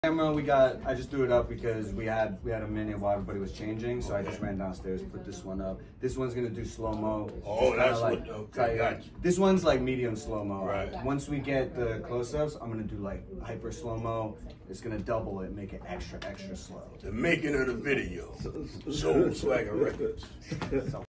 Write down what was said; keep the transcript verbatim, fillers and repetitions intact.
Camera we got, I just threw it up because we had we had a minute while everybody was changing, so okay. I just ran downstairs, put this one up. This one's gonna do slow mo. Oh, that's like, what. Okay, gotcha. This one's like medium slow mo. Right. Once we get the close-ups, I'm gonna do like hyper slow mo. It's gonna double it, make it extra extra slow. The making of the video. Soul Swagger Records.